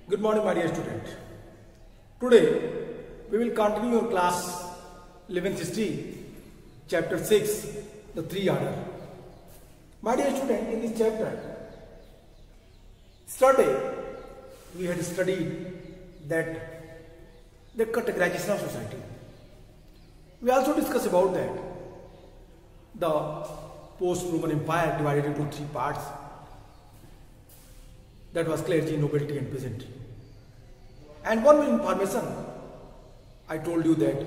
Good morning, my dear student. Today we will continue your class 11th history, chapter 6, the three order. My dear student, in this chapter, yesterday we had studied that the categorization of society. We also discussed about that the post-Roman Empire divided into three parts. That was clergy, nobility and peasantry. And one more information, I told you that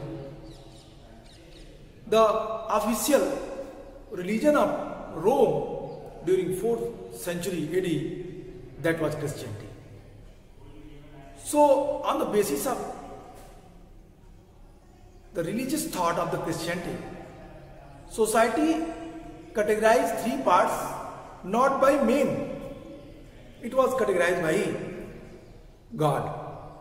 the official religion of Rome during 4th century AD, that was Christianity. So on the basis of the religious thought of the Christianity, society categorized three parts, not by men. It was categorized by God.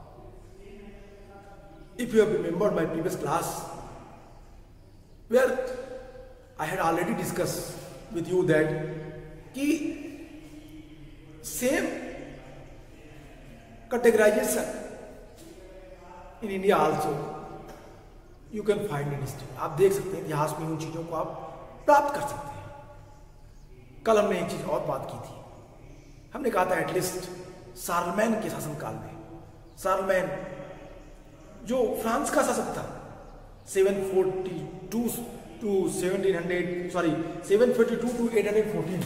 If you have remembered my previous class, where I had already discussed with you that ki same categorization in India also you can find in history. आप देख सकते हैं इतिहास में उन चीजों को आप प्राप्त कर सकते हैं. कल हमने एक चीज और बात की थी. हमने कहा था एटलीस्ट शार्लमैन के शासनकाल में, शार्लमैन जो फ्रांस का शासक था 742 to 1700 sorry 742 to 814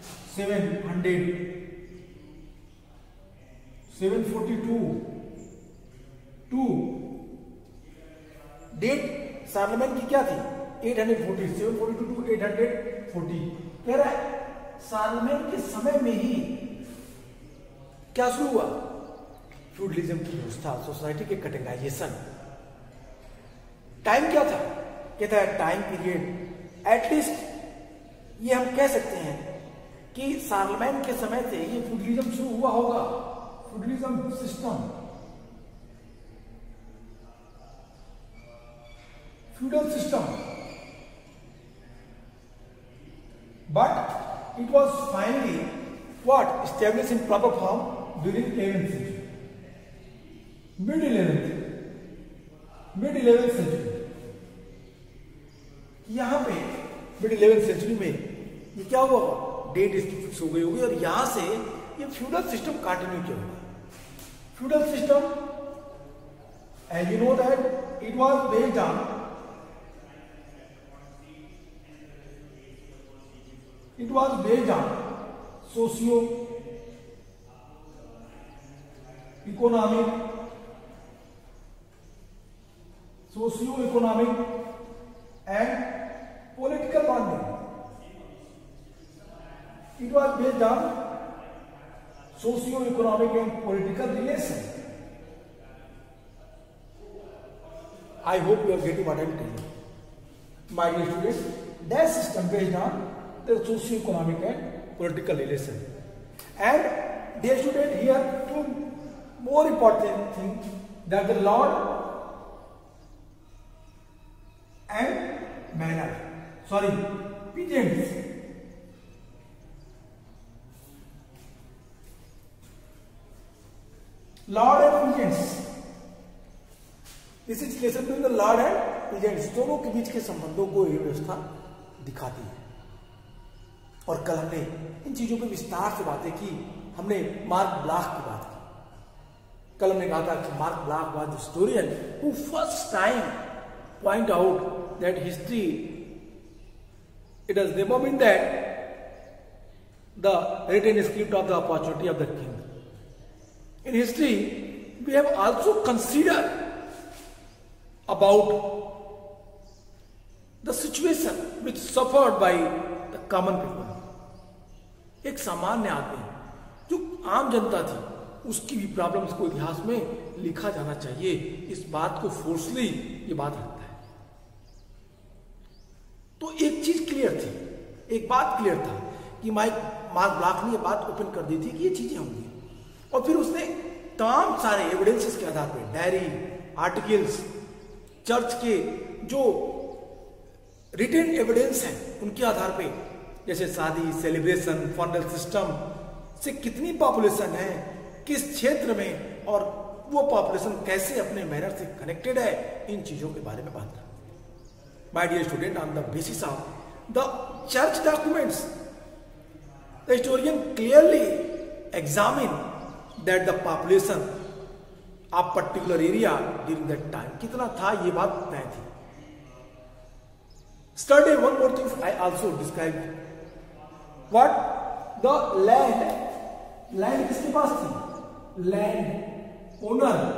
742 to date Charlemagne की क्या थी 840 742 to 840. कह रहा है शार्लमैन के समय में ही क्या शुरू हुआ, फ्यूडलिज्म की व्यवस्था, सोसाइटी के कैटेगराइजेशन. टाइम क्या था, कहता है टाइम पीरियड एटलीस्ट ये हम कह सकते हैं कि शार्लमैन के समय से ये फ्यूडलिज्म शुरू हुआ होगा. Feudalism system, feudal system, but it was finally what established in proper form during 11th century, mid 11th century. यहां पे mid 11th century में ये क्या हुआ, डेट इसकी फिक्स हो गई होगी और यहां से ये फ्यूडल सिस्टम कंटिन्यू किया होगा. Feudal system and you know that it was based on socio-economic and political bonding. It was based on socio-economic and political relation. I hope you are getting what I am telling you. My dear students, that system based on the socio-economic and political relation. And dear student, here two more important things, that the lord and manor, sorry, peasants. Lord and peasants. This is relation between the lord and peasants. दोनों के बीच के संबंधों को ये व्यवस्था दिखाती है. और कल हमने इन चीजों पे विस्तार से बातें की. हमने मार्क ब्लाक की बात की. कल हमने कहा था कि Marc Bloch was the historian who first time point out that history, it has never been that the written script of the opportunity of the king. In history we have also consider about the situation which suffered by the common people. एक सामान्य आदमी जो आम जनता थी, उसकी भी problems को इतिहास में लिखा जाना चाहिए. इस बात को फोर्सली ये बात रखता है. तो एक चीज क्लियर थी, एक बात क्लियर था कि मार्क ब्लाक ने ये बात ओपन कर दी थी कि ये चीजें होंगी. और फिर उसने तमाम सारे एविडेंसेस के आधार पर, डायरी, आर्टिकल्स, चर्च के जो रिटन एविडेंस हैं उनके आधार पे, जैसे शादी, सेलिब्रेशन, फंडल सिस्टम से कितनी पॉपुलेशन है, किस क्षेत्र में और वो पॉपुलेशन कैसे अपने मैनर से कनेक्टेड है, इन चीजों के बारे में बात करें। My dear student, on the basis of the church documents the historian clearly examine that the population of particular area during that time, कितना था ये बात तय थी। Study one more thing I also describe what the land किसके पास थी? Land owners,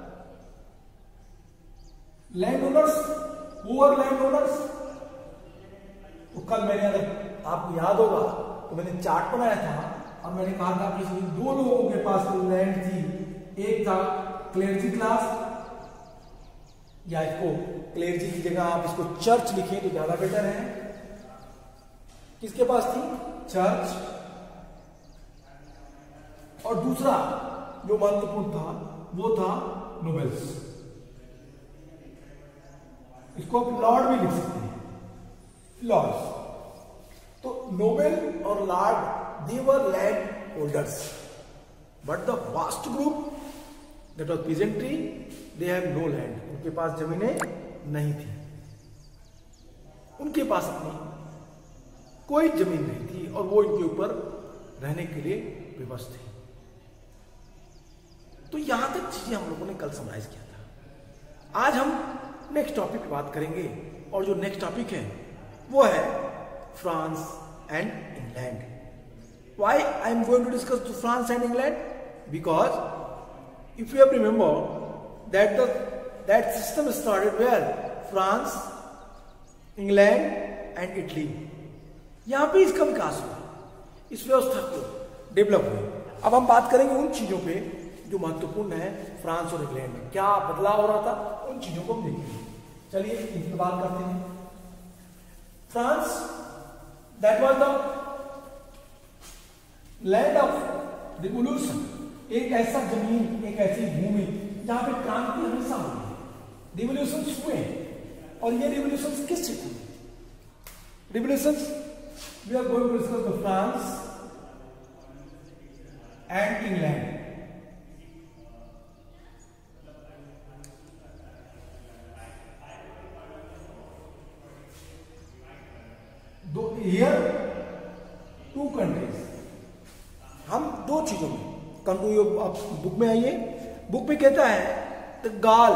poor land owners. तो कल मैंने, अगर आपको याद होगा तो मैंने चार्ट बनाया था और मैंने कहा था कि दो लोगों के पास लैंड थी, एक था क्लेर्जी क्लास, या इसको क्लेर्जी की जगह आप इसको चर्च लिखें तो ज्यादा बेटर है। किसके पास थी? चर्च। और दूसरा जो महत्वपूर्ण था वो था नोबेल्स। इसको आप लॉर्ड भी लिख सकते हैं, लॉर्ड्स। तो नोबेल और lord they were land holders, but the vast group that was peasantry they have no land, उनके पास जमीनें नहीं थी, उनके पास अपनी कोई जमीन नहीं थी और वो इनके ऊपर रहने के लिए विवश थे। तो यहां तक चीजें हम लोगों ने कल समराइज किया था। आज हम नेक्स्ट टॉपिक की बात करेंगे और जो नेक्स्ट टॉपिक है वो है France and England. Why I am going to discuss the France and England? Because if you have remember that system started where? France, England and Italy. यहां पे इसका विकास हुआ, इस व्यवस्था को डेवलप हुई। अब हम बात करेंगे उन चीजों पे जो महत्वपूर्ण है फ्रांस और इंग्लैंड में, क्या बदलाव हो रहा था, उन चीजों को हम देखेंगे। चलिए इस पर बात करते हैं। France that was the land of revolution, एक ऐसा जमीन, एक ऐसी भूमि जहां पे क्रांति हमेशा हुई है, रिवोल्यूशन हुए हैं। और ये रिवोल्यूशन किस क्षेत्र में? Revolution we are going to discuss the France and England. Here two countries, हम दो चीजों में कंट्री, आप बुक में आइए, बुक में कहता है the Gaul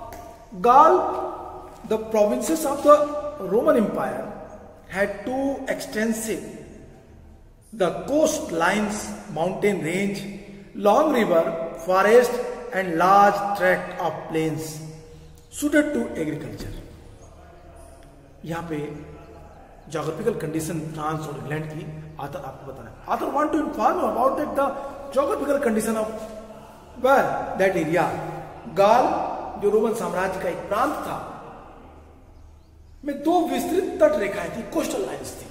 the provinces of the Roman empire had two extensive the coast lines, mountain range, long river, forest and large tract of plains suited to agriculture। यहां पे जोग्राफिकल कंडीशन फ्रांस और England की author आपको बताना। Author want to inform about that the geographical condition of where that area. Gaul जो Roman साम्राज्य का एक प्रांत था में दो विस्तृत तट रेखाएं थी, कोस्टल लाइन्स थी,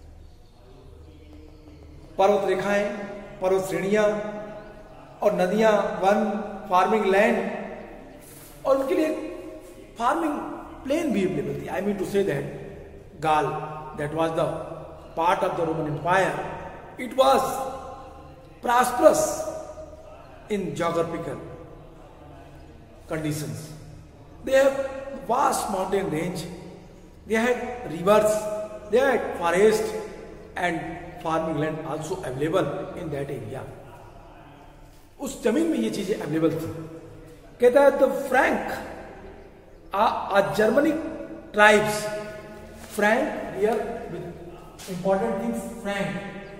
पर्वत रेखाएं, पर्वत श्रेणियां और नदियां, वन, फार्मिंग लैंड, और उनके लिए फार्मिंग प्लेन भी अवेलेबल थी। I mean to say that Gaul, that was the part of the Roman Empire, it was prosperous in geographical conditions. They have vast mountain range, they had rivers, they had forest and farming land also available in that area. उस जमीन में ये चीजें available थी। कहता है the Frank a Germanic tribes, Frank here with important things, Frank,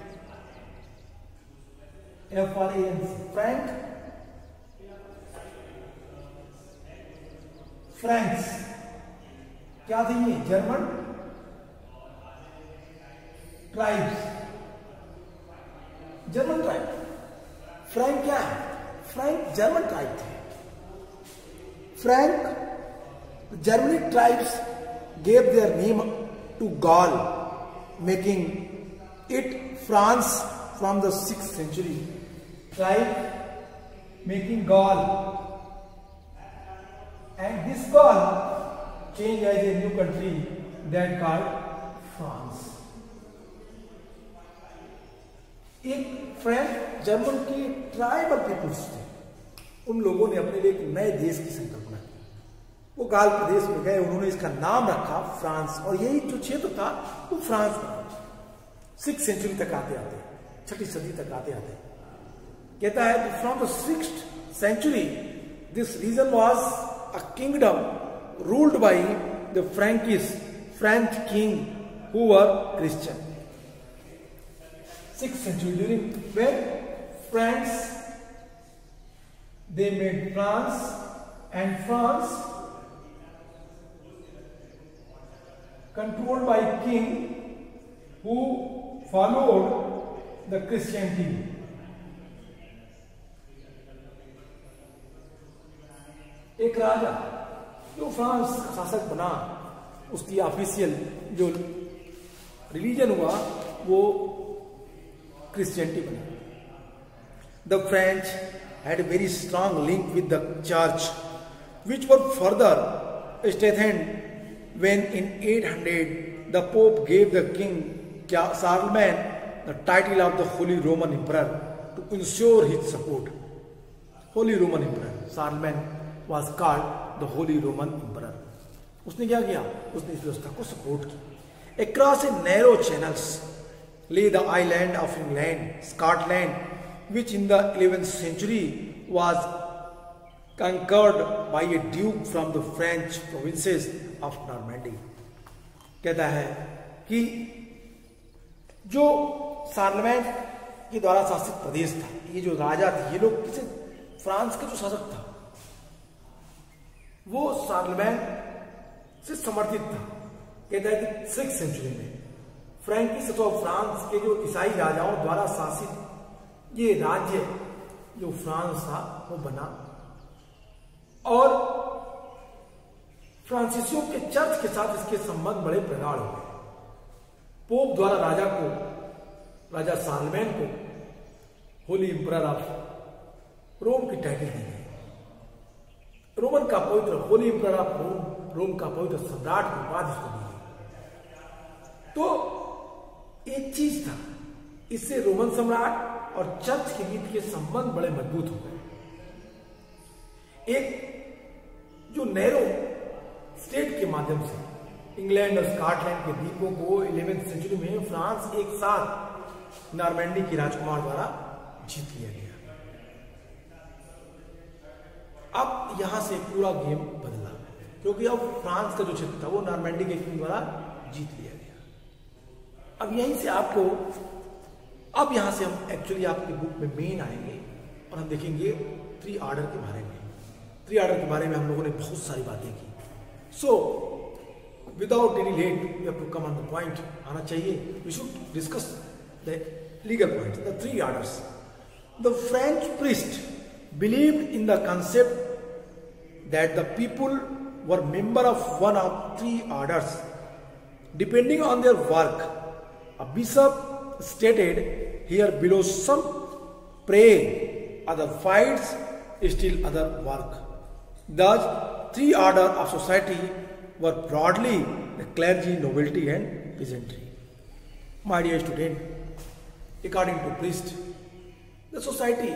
F-R-A-N-C, Frank, Franks, क्या थी ये? German tribes, German tribe. Frank क्या है? फ्रैंक जर्मन ट्राइब थे। Frank Germanic tribes gave their name to Gaul, making it France from the 6th century. Tribe making Gaul, and this Gaul changed as a new country that called France. एक French German की tribal peoples थे, उन लोगों ने अपने लिए एक नए देश की संकल्पना की। वो गाल प्रदेश में गए, उन्होंने इसका नाम रखा फ्रांस, और यही जो क्षेत्र था वो फ्रांस था। 6th सेंचुरी तक आते आते, 6ठी सदी तक आते आते कहता है कि from the 6th century this region was a kingdom ruled by the French king who were Christian. 6th century, during when France, they made France, and France controlled by king who followed the Christianity. एक राजा जो France का शासक बना, उसकी official जो religion हुआ वो Christianity बना। The French had a very strong link with the church, which were further strengthened when in 800 the Pope gave the King Charlemagne the title of the Holy Roman Emperor to ensure his support. Holy Roman Emperor Charlemagne was called the Holy Roman Emperor. उसने क्या किया? उसने इस व्यवस्था को support किया। Across a narrow channels lay the island of England, Scotland, which in the 11th century was conquered by a duke from the French provinces of Normandy. कहता है कि जो शार्लमैन के द्वारा शासित प्रदेश था, ये जो राजा थे, ये लोग किसे, फ्रांस का जो शासक था वो शार्लमैन से समर्थित था। कहता है कि 6th सेंचुरी में फ्रैंकिस अथवा फ्रांस के जो ईसाई राजाओं द्वारा शासित ये राज्य जो फ्रांस था वो बना, और फ्रांसीसियों के चर्च के साथ इसके संबंध बड़े प्रगाढ़ हो गए। पोप द्वारा राजा शार्लमैन को होली एम्परर ऑफ रोम की टाइटल दी गई। रोमन का पवित्र होली एम्परर ऑफ रोम का पवित्र सम्राट की उपाधि इसको दी गई। तो एक चीज था, इससे रोमन सम्राट और चर्च के बीच के संबंध बड़े मजबूत हो गए। एक जो नैरो स्टेट के माध्यम से इंग्लैंड और स्कॉटलैंड के द्वीपों को 11th सेंचुरी में फ्रांस एक साथ नॉर्मैंडी के राजकुमार द्वारा जीत लिया गया। अब यहां से पूरा गेम बदला, क्योंकि अब फ्रांस का जो क्षेत्र था वो नॉर्मैंडी के किंग द्वारा जीत लिया गया। अब यहीं से आपको, अब यहां से हम एक्चुअली आपकी बुक में मेन आएंगे और हम देखेंगे 3 ऑर्डर के बारे में। 3 ऑर्डर के बारे में हम लोगों ने बहुत सारी बातें की। So without any late we have to come on the point, आना चाहिए। We should discuss the legal points, the 3 orders. The French priest believed in the concept that the people were member of one of 3 orders depending on their work. A bishop stated here below, some pray, other fights, still other work. Thus, 3 order of society were broadly the clergy, nobility and peasantry. My dear student, according to priest, the society,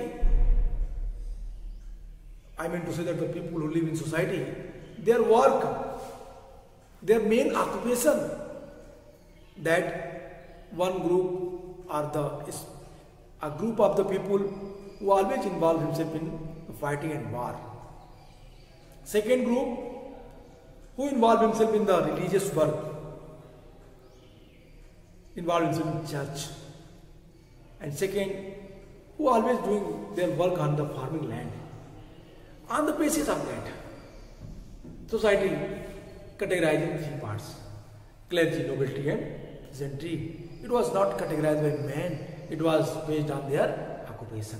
I mean to say that the people who live in society, their work, their main occupation, that one group or a group of the people who always involve himself in fighting and war. Second group who involve himself in the religious work, involve himself in church. And second, who always doing their work on the farming land. On the basis of that, society categorized in 3 parts: clergy, nobility and peasantry. It was not categorized by men, it was based on their occupation.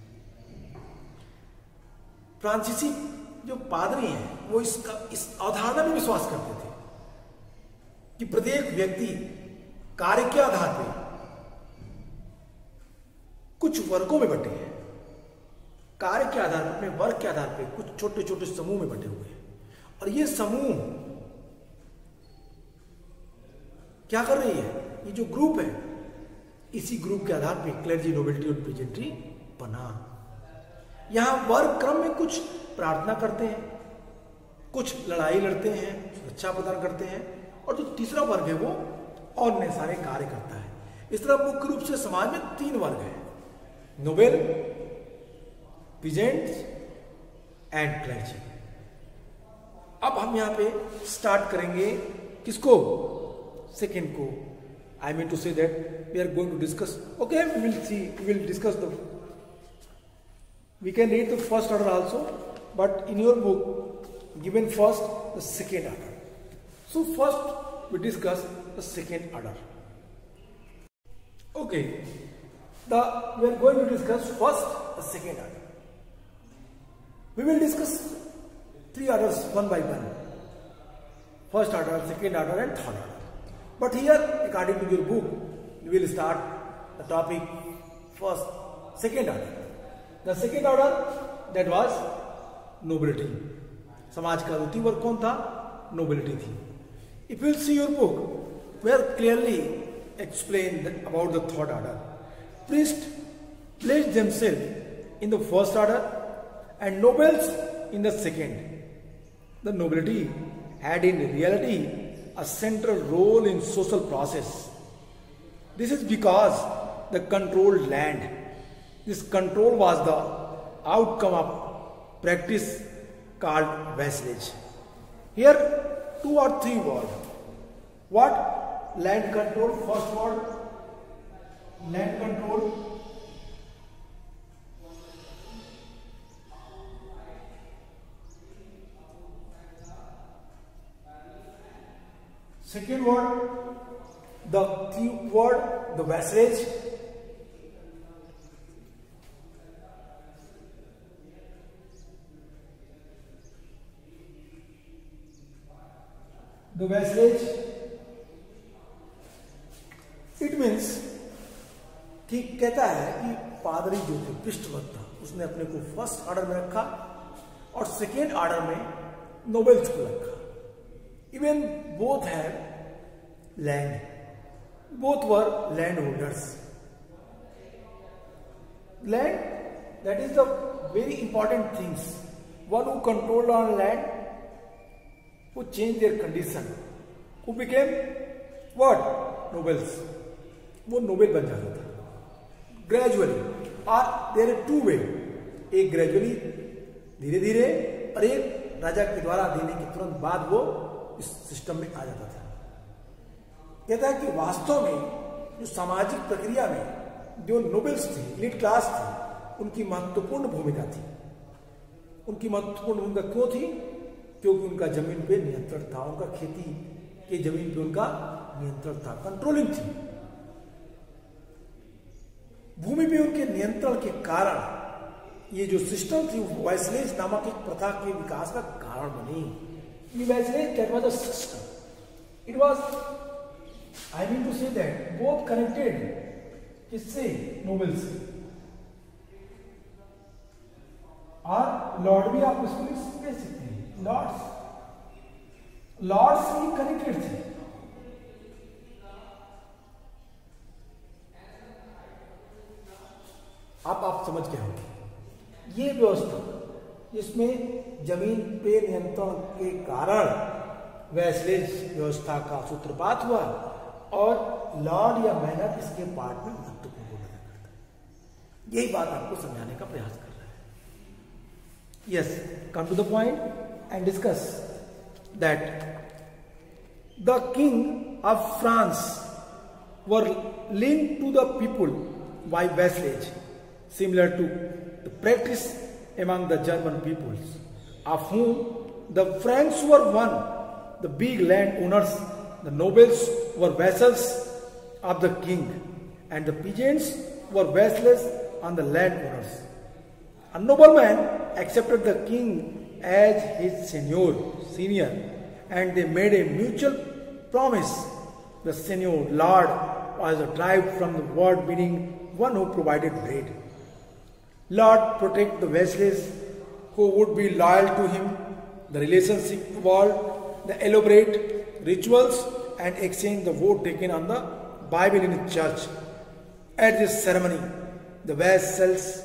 फ्रांसीसी जो पादरी हैं वो इस अवधारणा में विश्वास करते थे कि प्रत्येक व्यक्ति कार्य के आधार पर कुछ वर्गों में बटे हैं, कार्य के आधार पर, अपने वर्ग के आधार पर कुछ छोटे छोटे समूह में बटे हुए हैं, और ये समूह क्या कर रही है, ये जो ग्रुप है, इसी ग्रुप के आधार पे क्लर्जी, नोबिलिटी और पेजेंट्री बना। यहां वर्ग क्रम में कुछ प्रार्थना करते हैं, कुछ लड़ाई लड़ते हैं, सुरक्षा प्रदान करते हैं, और जो तीसरा वर्ग है वो और नए सारे कार्य करता है। इस तरह मुख्य रूप से समाज में 3 वर्ग हैं, नोबेल, पीजेंट्स एंड क्लर्जी। अब हम यहां पे स्टार्ट करेंगे किसको? सेकेंड को। I mean to say that we are going to discuss, okay, we will discuss the, we can read the first order also, but in your book given first the second order. So first we discuss the second order. Okay, we are going to discuss first the second order. We will discuss 3 orders one by one. First order, second order and third order. But here, according to your book, we will start the topic first, second order. The second order, that was nobility. समाज का द्वितीय वर्ग कौन था? Nobility थी. If you see your book, we are clearly explained about the third order. Priests placed themselves in the first order and nobles in the second. The nobility had in reality a central role in social process. This is because the controlled land. This control was the outcome of practice called vassalage. Here 2 or 3 words. What? Land control, first word. Land control. Second word, the key word, the vassalage. The vassalage, it means कि कहता है कि पादरी जो थे, पृष्ठवत था, उसने अपने को फर्स्ट ऑर्डर में रखा और सेकेंड ऑर्डर में नोबेल्स को रखा. Even both have land, both were land holders. Land, that is the very important things. One who controlled on land, who changed their condition, who became what? Nobles. वो नोबेल बन जाता था gradually. और there are 2 वे, एक gradually धीरे धीरे, और एक राजा के द्वारा देने के तुरंत बाद वो इस सिस्टम में आ जाता था. कहता है कि वास्तव में जो सामाजिक प्रक्रिया में जो नोबेल्स थे, एलीट क्लास थी, उनकी महत्वपूर्ण भूमिका थी. उनकी महत्वपूर्ण भूमिका क्यों थी? क्योंकि उनका जमीन पे नियंत्रण था, उनका खेती के जमीन पे उनका नियंत्रण था, कंट्रोलिंग थी. भूमि पे उनके नियंत्रण के कारण ये जो सिस्टम थी वैसलेज नामक एक प्रथा के विकास का कारण बनी. ये vassalage that was a system. It was, I mean to say that, both connected किससे? नोबेल से. और लॉर्ड भी आप इसको कह सकते हैं, लॉर्ड्स ही कनेक्टेड थे. आप समझ गए होंगे. ये व्यवस्था जिसमें जमीन पे नियंत्रण के कारण वैसलेज व्यवस्था का सूत्रपात हुआ, और लॉर्ड या मैनर इसके पार्ट में महत्वपूर्ण भूमिका करता है. यही बात आपको समझाने का प्रयास कर रहा है. Yes, come to the point and discuss that the king of France were linked to the people by vassalage, similar to the practice among the German peoples, of whom the Franks were one. The big land owners, the nobles, were vassals of the king, and the peasants were vassals on the land owners. A nobleman accepted the king as his senior, and they made a mutual promise. The senior lord was derived from the word meaning one who provided bread. Lord protect the vassals who would be loyal to him. The relationship involved the elaborate rituals and exchange the vote taken on the Bible in the church. At this ceremony, the vassals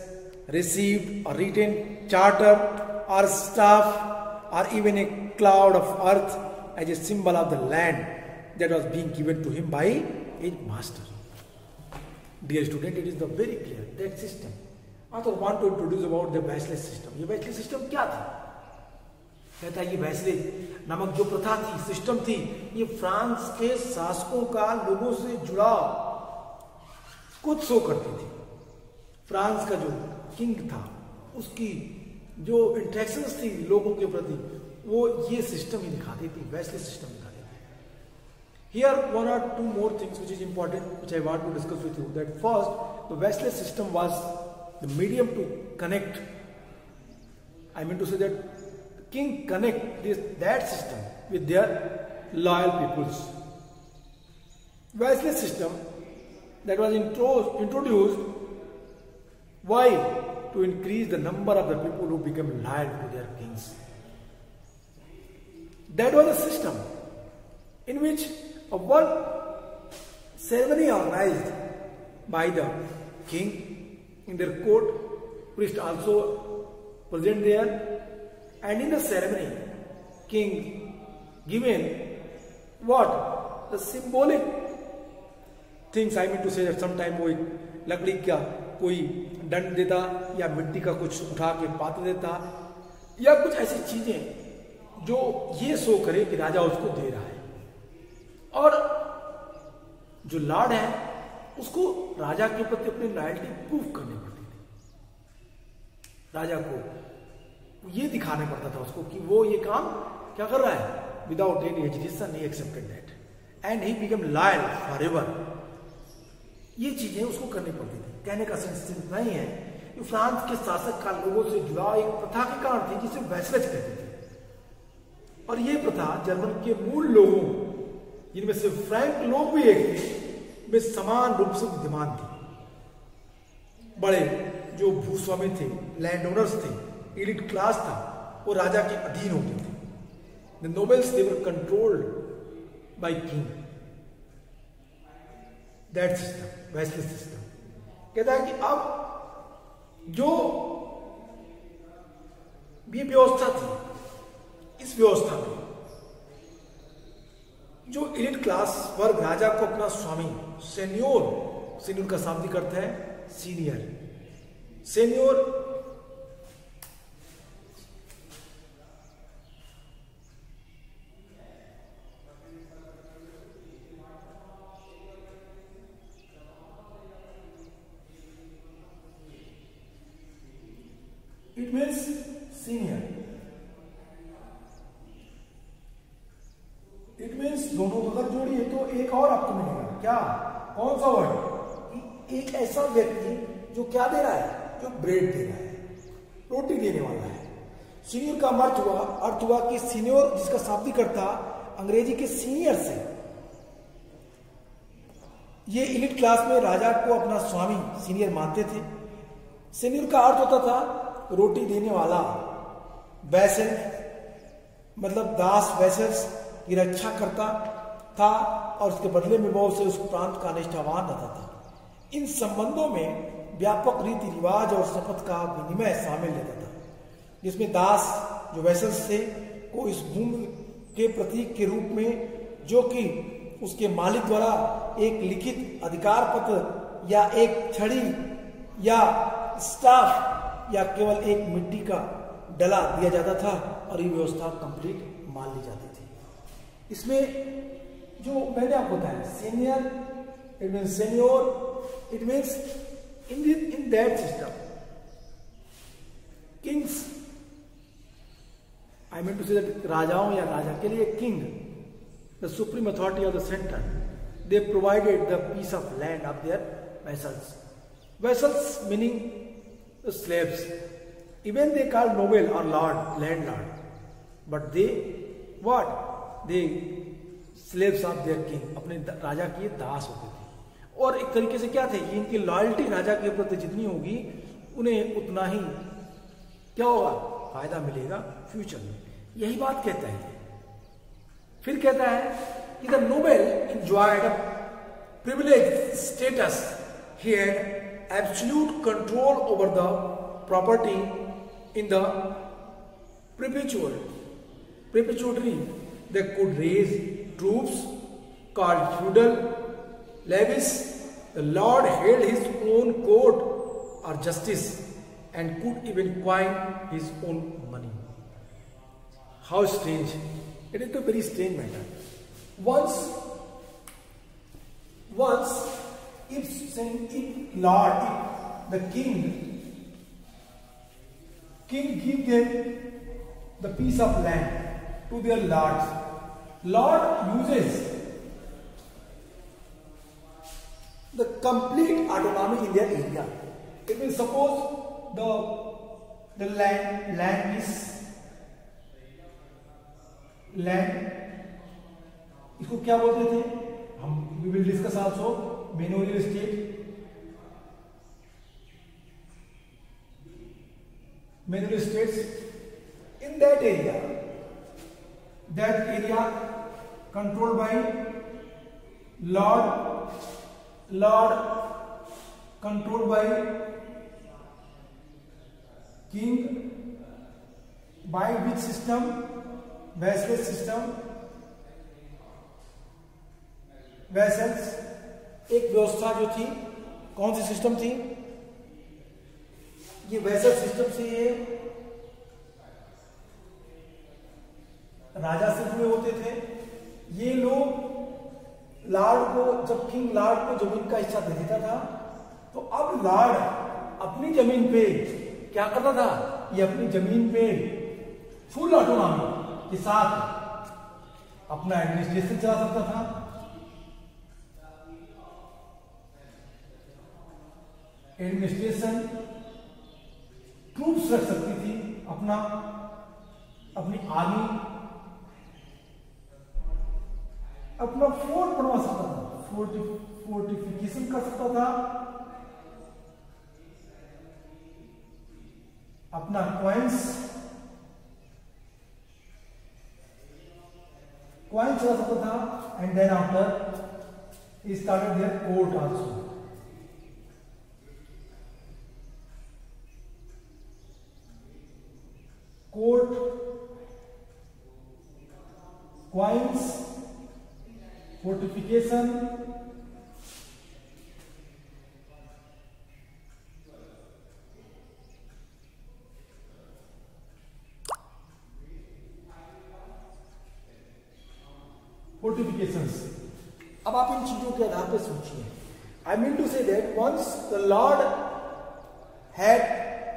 received a written charter or staff or even a cloud of earth as a symbol of the land that was being given to him by his master. Dear student, it is the very clear that system. Author want to introduce about the Wesley system. ये vassal system क्या था? कहता है ये Wesley नामक जो प्रथा थी, सिस्टम थी, ये फ्रांस के शासकों का लोगों से जुड़ाव कुछ शो करती थी। फ्रांस का जो किंग था उसकी जो इंटरेक्शंस थी लोगों के प्रति वो ये सिस्टम ही दिखाती थी, वेस्ले सिस्टम दिखाती थी। Here one or two more things which is important which I want to discuss with you. That first, the Wesley system was the medium to connect. I mean to say that king connect that system with their loyal peoples. Wesley system that was introduced why? To increase the number of the people who became loyal to their kings. That was a system in which a one ceremony organized by the king in their court, priest also present there, and in the ceremony king given what? The symbolic things. I mean to say that sometime वो लकड़ी का कोई दंड देता या मिट्टी का कुछ उठा के पात्र देता या कुछ ऐसी चीजें जो ये शो करे कि राजा उसको दे रहा है, और जो लॉर्ड है उसको राजा के प्रति अपनी लॉयल्टी प्रूव करनी पड़ती थी। राजा को ये दिखाना पड़ता था उसको कि वो ये काम क्या कर रहा है, without any hesitation he accepted that and he become loyal forever. ये चीजें उसको करनी पड़ती थी। कहने का सेंस नहीं है कि फ्रांस के शासक का लोगों से जुड़ा एक प्रथा के कारण थी जिसे वेस्लेज कहते थे, और ये प्रथा जर्मन के मूल लोगों जिनमें से फ्रैंक लोग भी एक थे वे समान रूप से विद्यमान थे। बड़े जो भूस्वामी थे, लैंड ओनर्स थे, एलिट क्लास था, वो राजा के अधीन होते थे। The nobles they were controlled by king. That system, vassal system कहता है कि अब जो ये व्यवस्था थी, इस व्यवस्था में जो एलिट क्लास वर्ग राजा को अपना स्वामी सेन्योर का शाब्दिक अर्थ है senior, seigneur it means senior, it means दोनों को अगर जोड़िए तो एक और आपको मिलेगा, क्या, कौन सा वर्ड, एक ऐसा व्यक्ति जो क्या दे रहा है, जो ब्रेड दे रहा है, रोटी देने वाला है। सीनियर का अर्थ हुआ कि सीनियर जिसका शाब्दिक अर्थ था अंग्रेजी के सीनियर से। ये एलिट क्लास में राजा को अपना स्वामी सीनियर मानते थे। सीनियर का अर्थ होता था रोटी देने वाला, वैसल मतलब दास, वैसल्स की रक्षा करता था और उसके बदले में वो उसे उस प्रांत का निष्ठावान रहता था। इन संबंधों में व्यापक रीति रिवाज और शपथ का विनिमय शामिल रहता था, जिसमें दास जो वैसल्स थे को इस भूमि के प्रतीक के रूप में, जो कि उसके मालिक द्वारा एक लिखित अधिकार पत्र या एक छड़ी या स्टाफ या केवल एक मिट्टी का डला दिया जाता था, और ये व्यवस्था कंप्लीट मान ली जाती थी। इसमें जो मैंने आपको बताया senior, it means seigneur, it means in that system kings, I mean to say that राजाओं या राजा के लिए king, the supreme authority of the centre, they provided the piece of land of their vassals. Vassals meaning slaves, even they called noble or lord, landlord, but they what, they slaves of their king, अपने राजा के दास होते थे। और एक तरीके से क्या थे, इनकी लॉयल्टी राजा के प्रति जितनी होगी उन्हें उतना ही क्या होगा, फायदा मिलेगा फ्यूचर में। यही बात कहता है। फिर कहता है कि the noble enjoyed a privileged status, he had absolute control over the property in the perpetuity that could raise troops called feudal levies. The Lord held his own court or justice and could even coin his own money. How strange! It is a very strange matter. Once, if the king give them the piece of land to their lords, Lord uses the complete autonomy in their area. It means suppose the land इसको क्या बोलते थे हम, we will discuss also manorial state. Manorial states in that area controlled by lord controlled by king, by which system? Vassal system. Vassals एक व्यवस्था जो थी, कौन सी सिस्टम थी? ये वैसल सिस्टम से ये राजा से जुड़े होते थे। ये लोग लॉर्ड को, जब किंग लॉर्ड को जमीन का हिस्सा दे देता था, तो अब लॉर्ड अपनी जमीन पे क्या करता था? ये अपनी जमीन पे फुल ऑटोनॉमी के साथ अपना एडमिनिस्ट्रेशन चला सकता था। एडमिनिस्ट्रेशन, ट्रूप्स रख सकती थी, अपनी आर्मी, अपना फोर्ट बनवा सकता था, फोर्टिफिकेशन कर सकता था, अपना कॉइन्स चला सकता था, and then after started there court also. Court, coins, fortification, fortifications। अब आप इन चीजों के आधार पर सोचिए। I mean to say that once the lord had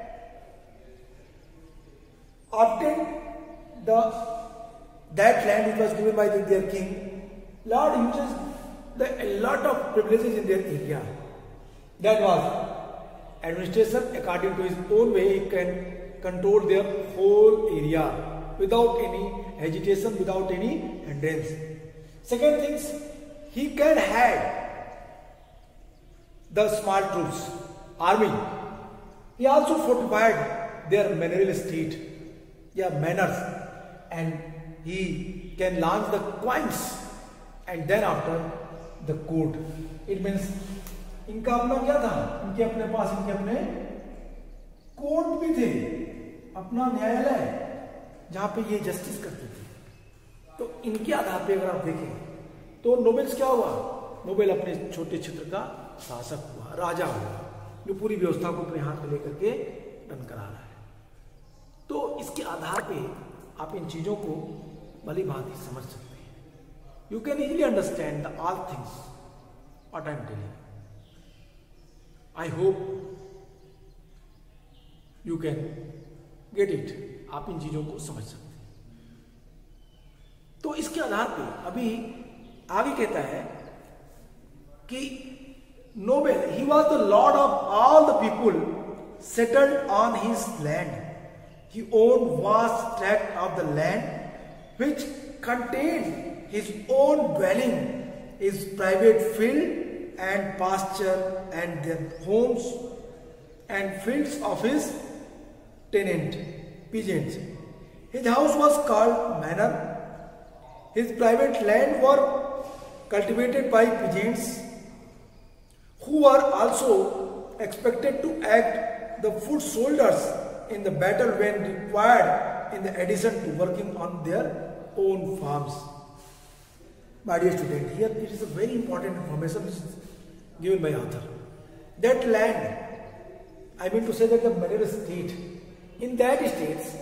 obtained that land which was given by their king, Lord uses a lot of privileges in their area. That was administration according to his own way. He can control their whole area without any agitation, without any hindrance. Second things, he can have the small troops, army. He also fortified their manorial state, manners, and he can launch the coins, and then after the court. It means इनका अपना क्या था? इनके अपने पास इनके अपने court भी थे, अपना न्यायालय जहां पे ये जस्टिस करते थे। तो इनके आधार पे अगर आप देखें तो नोबेल्स क्या हुआ? नोबेल अपने छोटे क्षेत्र का शासक हुआ, राजा हुआ, जो पूरी व्यवस्था को अपने हाथ में लेकर के रन करा रहा है। तो इसके आधार पे आप इन चीजों को भली भांति समझ सकते हैं। You can easily understand the all things what I am telling. I hope you can get it. आप इन चीजों को समझ सकते हैं। तो इसके आधार पे अभी आगे कहता है कि noble, he was the lord of all the people settled on his land. He owned vast tract of the land which contained his own dwelling, his private field and pasture, and the homes and fields of his peasants. His house was called manor. His private land were cultivated by peasants who were also expected to act the foot soldiers in the battle when required in the addition to working on their own farms. My dear student, here it is a very important information which is given by author. That land, I mean to say that the Manor state, in that states,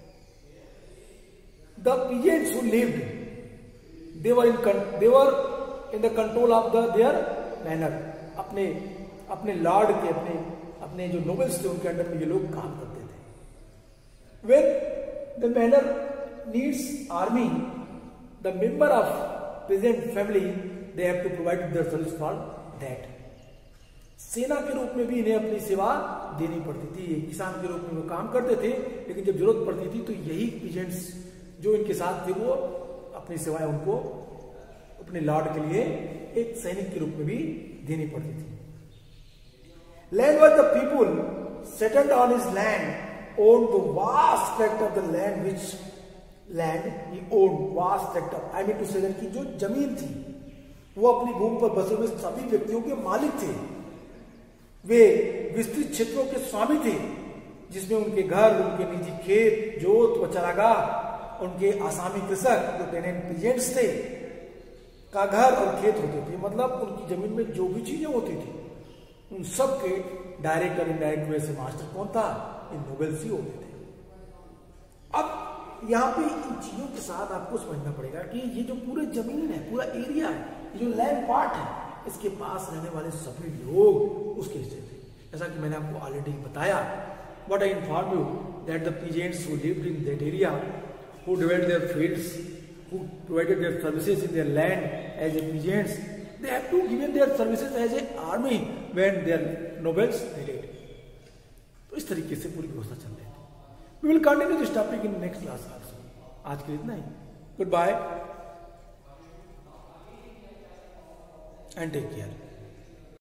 the peasants who lived, they were in the control of their manor. अपने lord के अपने जो nobles थे उनके under में ये लोग काम करते थे. When the manor needs army, the member of peasant family, they have to provide their service for that. सेना के रूप में भी इन्हें अपनी सेवा देनी पड़ती थी. किसान के रूप में वो काम करते थे, लेकिन जब जरूरत पड़ती थी तो यही पीजेंट्स जो इनके साथ थे वो अपनी सेवाएं उनको अपने लॉर्ड के लिए एक सैनिक के रूप में भी देनी पड़ती थी. Land was the people settled on his land owned the vast tract of the land which land he owned vast tract of. I mean to say that कि जो जमीन थी वो अपनी भूमि पर बसे हुए सभी व्यक्तियों के मालिक थे. वे विस्तृत क्षेत्रों के स्वामी थे जिसमें उनके घर, उनके निजी खेत, जोत व चारागाह, उनके आसामी कृषक जो टेनेंट पीजेंट्स थे का घर और खेत होते थे. मतलब उनकी जमीन में जो भी चीजें होती थी उन सब के डायरेक्ट और इनडायरेक्ट वे से मास्टर कौन था? इन नोबेल्स ही होते थे. अब यहाँ पे इन चीजों के साथ आपको समझना पड़ेगा कि ये जो पूरे जमीन है, पूरा एरिया है, ये जो लैंड पार्ट है, इसके पास रहने वाले सभी लोग उसके हिस्से थे. जैसा कि मैंने आपको ऑलरेडी बताया, what I inform you that the peasants who lived in that area, who dwelled their fields, who provided their services in their land as a peasants, they have to give their services as a army when their nobles needed. तो इस तरीके से पूरी व्यवस्था चल रही थी. We will continue this topic in next class also. आज के लिए इतना ही. Goodbye and take care.